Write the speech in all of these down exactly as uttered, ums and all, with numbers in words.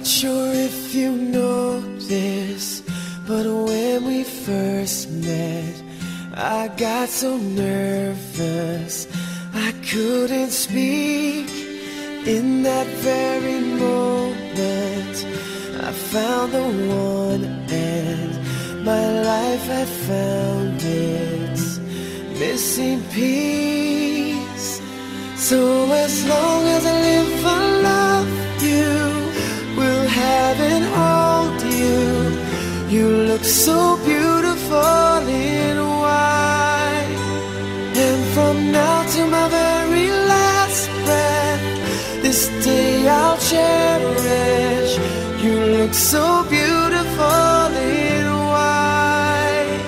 sure if you know this, but when we first met, I got so nervous I couldn't speak. In that very moment, I found the one, and my life had found its missing piece. So as long as I live, I love you, will have and hold you. You look so beautiful in white, and from now to my very last breath, this day I'll cherish. You look so beautiful in white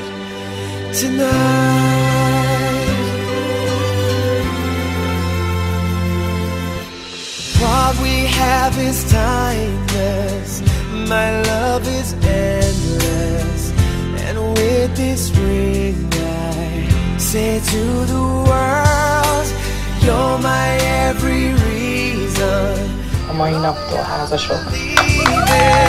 tonight. What we have is timeless, my love is endless, and with this ring I say to the world, you're my every reason. A mai naptól házasok.